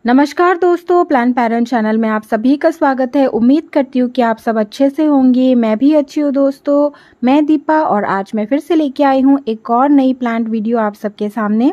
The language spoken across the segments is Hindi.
नमस्कार दोस्तों, प्लांट पैरेंट चैनल में आप सभी का स्वागत है। उम्मीद करती हूँ कि आप सब अच्छे से होंगे। मैं भी अच्छी हूँ दोस्तों। मैं दीपा और आज मैं फिर से लेके आई हूँ एक और नई प्लांट वीडियो आप सबके सामने।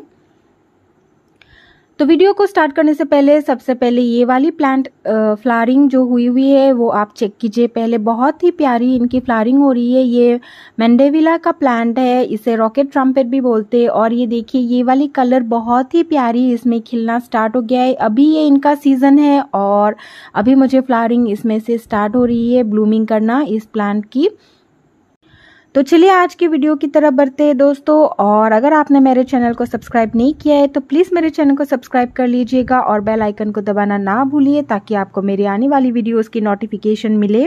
तो वीडियो को स्टार्ट करने से पहले सबसे पहले ये वाली प्लांट फ्लावरिंग जो हुई है वो आप चेक कीजिए। पहले बहुत ही प्यारी इनकी फ्लावरिंग हो रही है। ये मैंडेविला का प्लांट है, इसे रॉकेट ट्रम्पेट भी बोलते हैं। और ये देखिए ये वाली कलर बहुत ही प्यारी इसमें खिलना स्टार्ट हो गया है। अभी ये इनका सीजन है और अभी मुझे फ्लावरिंग इसमें से स्टार्ट हो रही है, ब्लूमिंग करना इस प्लांट की। तो चलिए आज की वीडियो की तरफ बढ़ते हैं दोस्तों। और अगर आपने मेरे चैनल को सब्सक्राइब नहीं किया है तो प्लीज़ मेरे चैनल को सब्सक्राइब कर लीजिएगा और बेल आइकन को दबाना ना भूलिए ताकि आपको मेरी आने वाली वीडियोस की नोटिफिकेशन मिले।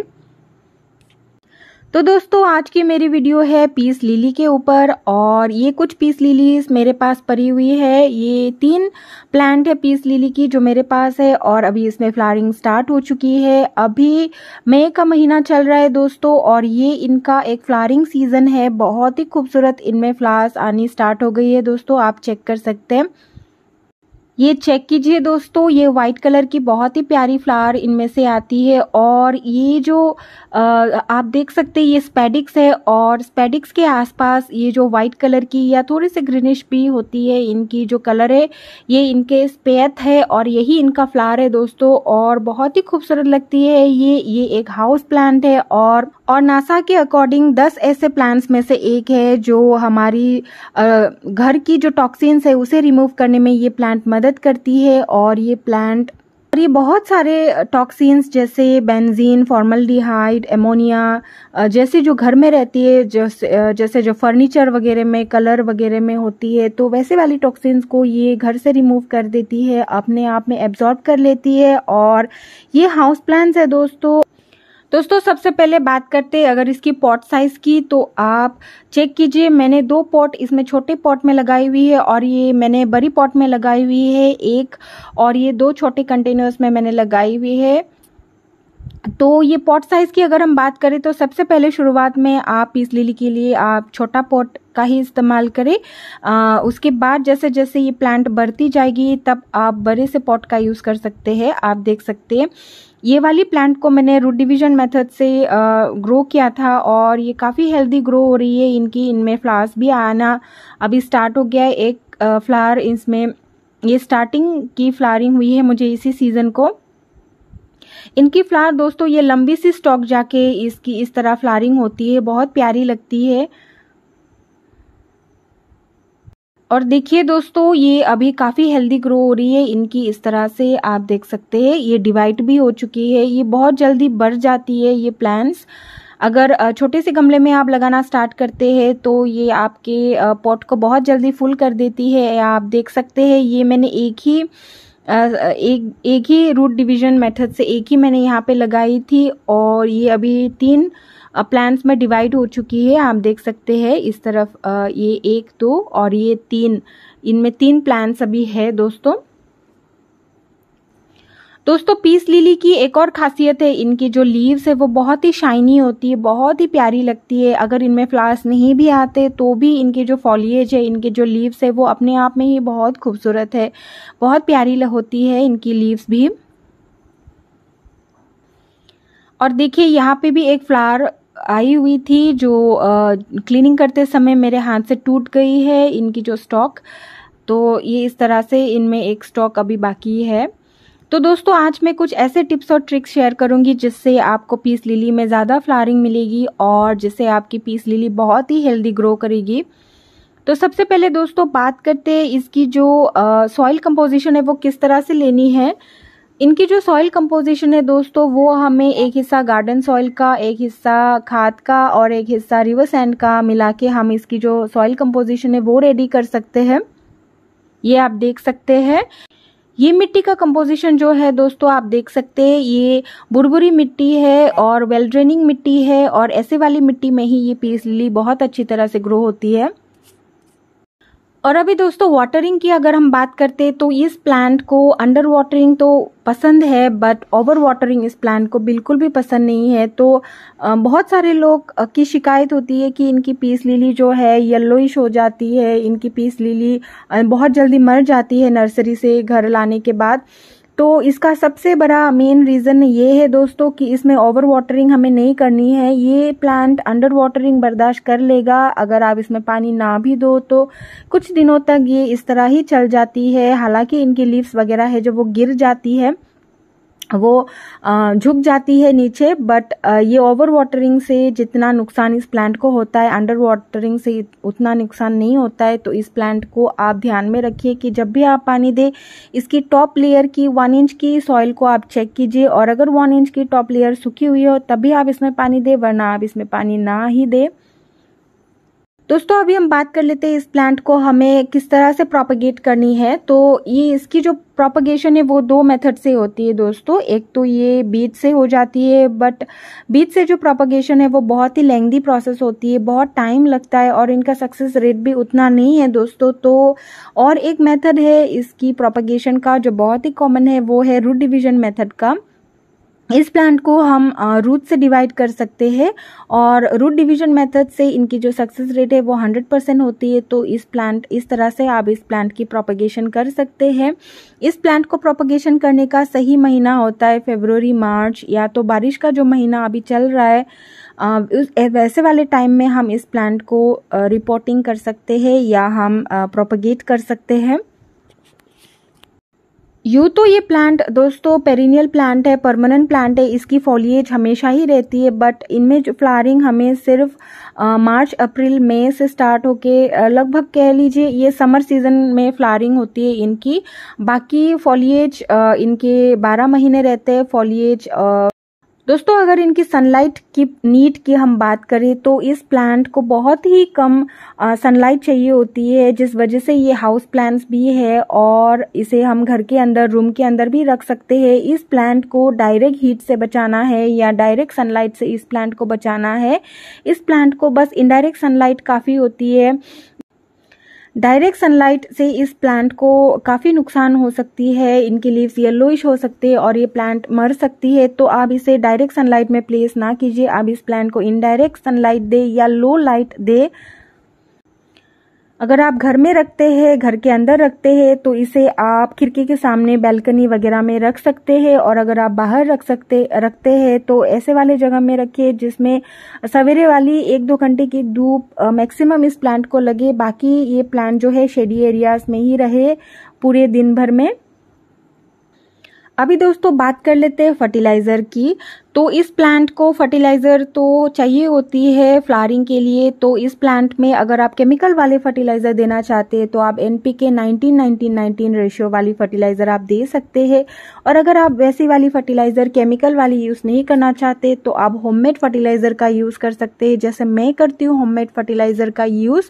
तो दोस्तों आज की मेरी वीडियो है पीस लिली के ऊपर और ये कुछ पीस लिलीज मेरे पास पड़ी हुई है। ये 3 प्लांट है पीस लिली की जो मेरे पास है और अभी इसमें फ्लावरिंग स्टार्ट हो चुकी है। अभी मई का महीना चल रहा है दोस्तों और ये इनका एक फ्लावरिंग सीजन है। बहुत ही खूबसूरत इनमें फ्लावर्स आनी स्टार्ट हो गई है दोस्तों, आप चेक कर सकते हैं। ये चेक कीजिए दोस्तों, ये व्हाइट कलर की बहुत ही प्यारी फ्लावर इनमें से आती है। और ये जो आप देख सकते हैं ये स्पेडिक्स है और स्पेडिक्स के आसपास ये जो व्हाइट कलर की या थोड़ी सी ग्रीनिश भी होती है इनकी जो कलर है, ये इनके स्पेथ है और यही इनका फ्लावर है दोस्तों। और बहुत ही खूबसूरत लगती है ये एक हाउस प्लांट है और नासा के अकॉर्डिंग 10 ऐसे प्लांट्स में से एक है जो हमारी घर की जो टॉक्सिन्स है उसे रिमूव करने में ये प्लांट मदद करती है। और ये प्लांट और ये बहुत सारे टॉक्सिन्स जैसे बेंजीन, फॉर्मल्डिहाइड, एमोनिया जैसे जो घर में रहती है, जैसे जो फर्नीचर वगैरह में, कलर वगैरह में होती है, तो वैसे वाली टॉक्सिन्स को ये घर से रिमूव कर देती है, अपने आप में एब्जॉर्ब कर लेती है। और ये हाउस प्लांट्स है दोस्तों सबसे पहले बात करते हैं अगर इसकी पॉट साइज की, तो आप चेक कीजिए। मैंने 2 पॉट इसमें छोटे पॉट में लगाई हुई है और ये मैंने बड़ी पॉट में लगाई हुई है एक, और ये 2 छोटे कंटेनर्स में मैंने लगाई हुई है। तो ये पॉट साइज की अगर हम बात करें तो सबसे पहले शुरुआत में आप पीस लिली के लिए आप छोटा पॉट का ही इस्तेमाल करें। उसके बाद जैसे जैसे ये प्लांट बढ़ती जाएगी तब आप बड़े से पॉट का यूज कर सकते हैं। आप देख सकते हैं ये वाली प्लांट को मैंने रूट डिवीजन मेथड से ग्रो किया था और ये काफ़ी हेल्दी ग्रो हो रही है। इनमें फ्लावर्स भी आना अभी स्टार्ट हो गया है। एक फ्लावर इसमें ये स्टार्टिंग की फ्लावरिंग हुई है मुझे इसी सीजन को। इनकी फ्लावर दोस्तों ये लंबी सी स्टॉक जाके इसकी इस तरह फ्लावरिंग होती है, बहुत प्यारी लगती है। और देखिए दोस्तों ये अभी काफ़ी हेल्दी ग्रो हो रही है इनकी, इस तरह से आप देख सकते हैं। ये डिवाइड भी हो चुकी है, ये बहुत जल्दी बढ़ जाती है ये प्लांट्स। अगर छोटे से गमले में आप लगाना स्टार्ट करते हैं तो ये आपके पॉट को बहुत जल्दी फुल कर देती है। आप देख सकते हैं ये मैंने एक ही रूट डिवीजन मेथड से एक ही मैंने यहाँ पे लगाई थी और ये अभी 3 प्लांट्स में डिवाइड हो चुकी है। आप देख सकते हैं इस तरफ ये 1, 2 और ये 3, इनमें 3 प्लांट्स अभी है दोस्तों पीस लिली की एक और खासियत है, इनकी जो लीव्स है वो बहुत ही शाइनी होती है, बहुत ही प्यारी लगती है। अगर इनमें फ्लावर्स नहीं भी आते तो भी इनके जो फॉलिएज है, इनके जो लीव्स है वो अपने आप में ही बहुत खूबसूरत है, बहुत प्यारी होती है इनकी लीव्स भी। और देखिए यहाँ पे भी एक फ्लावर आई हुई थी जो क्लीनिंग करते समय मेरे हाथ से टूट गई है इनकी जो स्टॉक। तो ये इस तरह से इनमें एक स्टॉक अभी बाकी है। तो दोस्तों आज मैं कुछ ऐसे टिप्स और ट्रिक्स शेयर करूंगी जिससे आपको पीस लिली में ज़्यादा फ्लावरिंग मिलेगी और जिससे आपकी पीस लिली बहुत ही हेल्दी ग्रो करेगी। तो सबसे पहले दोस्तों बात करते हैं इसकी जो सॉइल कंपोजिशन है वो किस तरह से लेनी है। इनकी जो सॉइल कंपोजिशन है दोस्तों वो हमें एक हिस्सा गार्डन सॉइल का, एक हिस्सा खाद का और एक हिस्सा रिवर सैंड का मिला के हम इसकी जो सॉइल कंपोजिशन है वो रेडी कर सकते हैं। ये आप देख सकते हैं ये मिट्टी का कंपोजिशन जो है दोस्तों आप देख सकते हैं ये बुरबुरी मिट्टी है और वेल ड्रेनिंग मिट्टी है और ऐसे वाली मिट्टी में ही ये पीस लिली बहुत अच्छी तरह से ग्रो होती है। और अभी दोस्तों वाटरिंग की अगर हम बात करते हैं तो इस प्लांट को अंडर वाटरिंग तो पसंद है बट ओवर वाटरिंग इस प्लांट को बिल्कुल भी पसंद नहीं है। तो बहुत सारे लोग की शिकायत होती है कि इनकी पीस लिली जो है येलोइश हो जाती है, इनकी पीस लिली बहुत जल्दी मर जाती है नर्सरी से घर लाने के बाद। तो इसका सबसे बड़ा मेन रीज़न ये है दोस्तों कि इसमें ओवर वाटरिंग हमें नहीं करनी है। ये प्लांट अंडर वाटरिंग बर्दाश्त कर लेगा। अगर आप इसमें पानी ना भी दो तो कुछ दिनों तक ये इस तरह ही चल जाती है। हालांकि इनकी लीव्स वगैरह है जो वो गिर जाती है, वो झुक जाती है नीचे, बट ये ओवर वाटरिंग से जितना नुकसान इस प्लांट को होता है, अंडर वाटरिंग से उतना नुकसान नहीं होता है। तो इस प्लांट को आप ध्यान में रखिए कि जब भी आप पानी दें, इसकी टॉप लेयर की 1 इंच की सॉइल को आप चेक कीजिए, और अगर 1 इंच की टॉप लेयर सूखी हुई हो तभी आप इसमें पानी दें, वरना आप इसमें पानी ना ही दें। दोस्तों अभी हम बात कर लेते हैं इस प्लांट को हमें किस तरह से प्रोपेगेट करनी है। तो ये इसकी जो प्रोपेगेशन है वो 2 मेथड से होती है दोस्तों। एक तो ये बीज से हो जाती है, बट बीज से जो प्रोपेगेशन है वो बहुत ही लेंथी प्रोसेस होती है, बहुत टाइम लगता है और इनका सक्सेस रेट भी उतना नहीं है दोस्तों। तो और एक मेथड है इसकी प्रोपेगेशन का जो बहुत ही कॉमन है, वो है रूट डिवीजन मेथड का। इस प्लांट को हम रूट से डिवाइड कर सकते हैं, और रूट डिवीजन मेथड से इनकी जो सक्सेस रेट है वो 100% होती है। तो इस तरह से आप इस प्लांट की प्रोपेगेशन कर सकते हैं। इस प्लांट को प्रोपेगेशन करने का सही महीना होता है फरवरी मार्च, या तो बारिश का जो महीना अभी चल रहा है वैसे वाले टाइम में हम इस प्लांट को रिपोर्टिंग कर सकते हैं या हम प्रोपेगेट कर सकते हैं। यूँ तो ये प्लांट दोस्तों पेरिनियल प्लांट है, परमानेंट प्लांट है, इसकी फॉलिएज हमेशा ही रहती है, बट इनमें जो फ्लावरिंग हमें सिर्फ मार्च अप्रैल मई से स्टार्ट होके लगभग कह लीजिए ये समर सीजन में फ्लावरिंग होती है इनकी। बाकी फॉलिएज इनके 12 महीने रहते हैं फॉलिएज। दोस्तों अगर इनकी सनलाइट की नीड की हम बात करें तो इस प्लांट को बहुत ही कम सनलाइट चाहिए होती है, जिस वजह से ये हाउस प्लांट्स भी है और इसे हम घर के अंदर रूम के अंदर भी रख सकते हैं। इस प्लांट को डायरेक्ट हीट से बचाना है या डायरेक्ट सनलाइट से इस प्लांट को बचाना है। इस प्लांट को बस इनडायरेक्ट सनलाइट काफ़ी होती है। डायरेक्ट सनलाइट से इस प्लांट को काफ़ी नुकसान हो सकती है, इनकी लीव्स येलोइश हो सकती है और ये प्लांट मर सकती है। तो आप इसे डायरेक्ट सनलाइट में प्लेस ना कीजिए, आप इस प्लांट को इनडायरेक्ट सनलाइट दे या लो लाइट दे। अगर आप घर में रखते हैं, घर के अंदर रखते हैं, तो इसे आप खिड़की के सामने बैल्कनी वगैरह में रख सकते हैं, और अगर आप बाहर रखते हैं तो ऐसे वाले जगह में रखिए जिसमें सवेरे वाली 1-2 घंटे की धूप मैक्सिमम इस प्लांट को लगे। बाकी ये प्लांट जो है शेडी एरियाज में ही रहे पूरे दिन भर में। अभी दोस्तों बात कर लेते हैं फर्टिलाइज़र की। तो इस प्लांट को फर्टिलाइज़र तो चाहिए होती है फ्लावरिंग के लिए। तो इस प्लांट में अगर आप केमिकल वाले फर्टिलाइज़र देना चाहते हैं तो आप NPK 19-19-19 रेशियो वाली फर्टिलाइज़र आप दे सकते हैं, और अगर आप वैसी वाली फर्टिलाइज़र केमिकल वाली यूज़ नहीं करना चाहते तो आप होममेड फर्टिलाइज़र का यूज़ कर सकते हैं, जैसे मैं करती हूँ होममेड फर्टिलाइज़र का यूज़।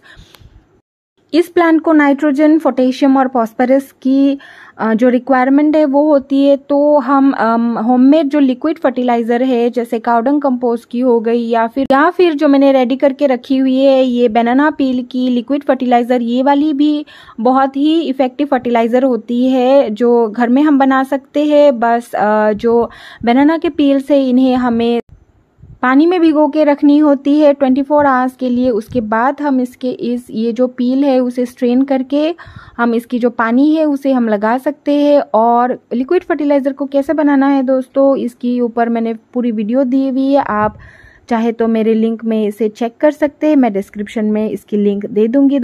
इस प्लांट को नाइट्रोजन, पोटेशियम और फॉस्फोरस की जो रिक्वायरमेंट है वो होती है। तो हम होममेड जो लिक्विड फर्टिलाइज़र है जैसे काउडंग कंपोस्ट की हो गई, या फिर जो मैंने रेडी करके रखी हुई है ये बनाना पील की लिक्विड फर्टिलाइज़र, ये वाली भी बहुत ही इफ़ेक्टिव फर्टिलाइज़र होती है जो घर में हम बना सकते हैं। बस जो बनाना के पील से इन्हें हमें पानी में भिगो के रखनी होती है 24 आवर्स के लिए। उसके बाद हम ये जो पील है उसे स्ट्रेन करके हम इसकी जो पानी है उसे हम लगा सकते हैं। और लिक्विड फर्टिलाइज़र को कैसे बनाना है दोस्तों, इसकी ऊपर मैंने पूरी वीडियो दी हुई है, आप चाहे तो मेरे लिंक में इसे चेक कर सकते हैं, मैं डिस्क्रिप्शन में इसकी लिंक दे दूंगी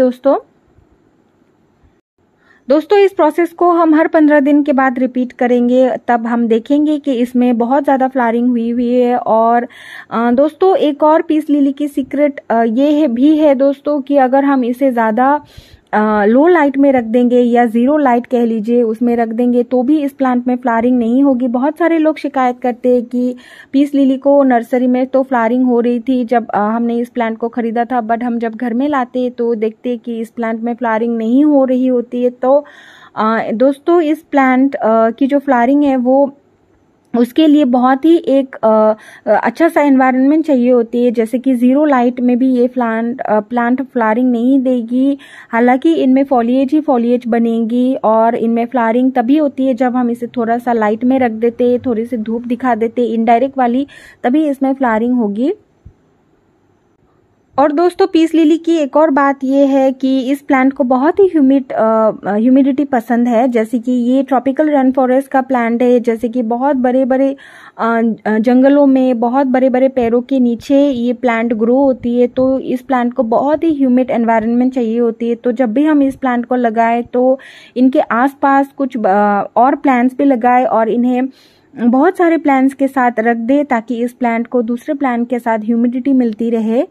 दोस्तों इस प्रोसेस को हम हर 15 दिन के बाद रिपीट करेंगे, तब हम देखेंगे कि इसमें बहुत ज़्यादा फ्लावरिंग हुई है। और दोस्तों एक और पीस लिली की सीक्रेट ये भी है दोस्तों कि अगर हम इसे ज़्यादा लो लाइट में रख देंगे या ज़ीरो लाइट कह लीजिए उसमें रख देंगे तो भी इस प्लांट में फ्लावरिंग नहीं होगी। बहुत सारे लोग शिकायत करते हैं कि पीस लिली को नर्सरी में तो फ्लावरिंग हो रही थी जब हमने इस प्लांट को ख़रीदा था, बट हम जब घर में लाते तो देखते कि इस प्लांट में फ्लावरिंग नहीं हो रही होती है। तो दोस्तों इस प्लांट की जो फ्लावरिंग है वो उसके लिए बहुत ही एक अच्छा सा एनवायरनमेंट चाहिए होती है, जैसे कि ज़ीरो लाइट में भी ये प्लांट फ्लावरिंग नहीं देगी। हालांकि इनमें फॉलिएज ही फॉलिएज बनेगी और इनमें फ्लावरिंग तभी होती है जब हम इसे थोड़ा सा लाइट में रख देते, थोड़ी सी धूप दिखा देते इनडायरेक्ट वाली, तभी इसमें फ्लावरिंग होगी। और दोस्तों पीस लिली की एक और बात ये है कि इस प्लांट को बहुत ही ह्यूमिडिटी पसंद है। जैसे कि ये ट्रॉपिकल रेन फॉरेस्ट का प्लांट है, जैसे कि बहुत बड़े बड़े जंगलों में बहुत बड़े बड़े पेड़ों के नीचे ये प्लांट ग्रो होती है। तो इस प्लांट को बहुत ही ह्यूमिड एनवायरनमेंट चाहिए होती है। तो जब भी हम इस प्लांट को लगाएं तो इनके आसपास कुछ और प्लांट्स भी लगाएं और इन्हें बहुत सारे प्लांट्स के साथ रख दे, ताकि इस प्लांट को दूसरे प्लांट के साथ ह्यूमिडिटी मिलती रहे।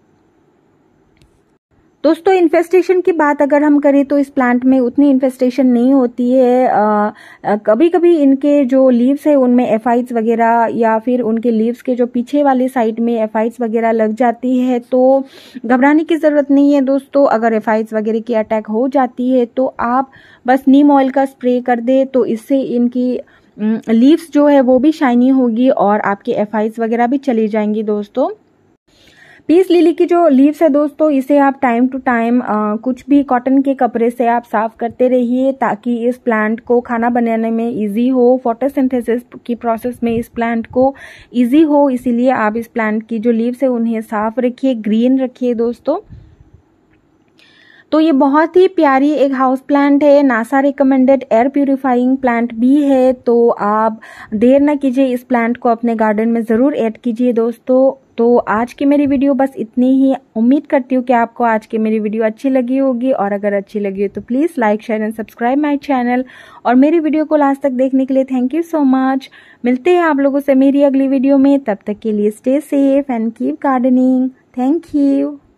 दोस्तों इन्फेस्टेशन की बात अगर हम करें तो इस प्लांट में उतनी इन्फेस्टेशन नहीं होती है। कभी कभी इनके जो लीव्स है उनमें एफाइड्स वगैरह या फिर उनके लीव्स के जो पीछे वाली साइड में एफाइड्स वगैरह लग जाती है, तो घबराने की ज़रूरत नहीं है दोस्तों। अगर एफाइड्स वगैरह की अटैक हो जाती है तो आप बस नीम ऑयल का स्प्रे कर दे, तो इससे इनकी लीव्स जो है वो भी शाइनी होगी और आपके एफाइड्स वगैरह भी चली जाएंगी। दोस्तों पीस लिली की जो लीव्स है दोस्तों, इसे आप टाइम टू टाइम कुछ भी कॉटन के कपड़े से आप साफ करते रहिए, ताकि इस प्लांट को खाना बनाने में इजी हो, फोटोसिंथेसिस की प्रोसेस में इस प्लांट को इजी हो। इसीलिए आप इस प्लांट की जो लीव्स है उन्हें साफ रखिए, ग्रीन रखिए दोस्तों। तो ये बहुत ही प्यारी एक हाउस प्लांट है, NASA recommended air purifying plant भी है। तो आप देर न कीजिए, इस प्लांट को अपने गार्डन में ज़रूर ऐड कीजिए दोस्तों। तो आज की मेरी वीडियो बस इतनी ही। उम्मीद करती हूँ कि आपको आज की मेरी वीडियो अच्छी लगी होगी, और अगर अच्छी लगी हो तो please like share and subscribe my channel. और मेरी वीडियो को लास्ट तक देखने के लिए थैंक यू सो मच। मिलते हैं आप लोगों से मेरी अगली वीडियो में, तब तक के लिए stay safe and keep gardening. Thank you.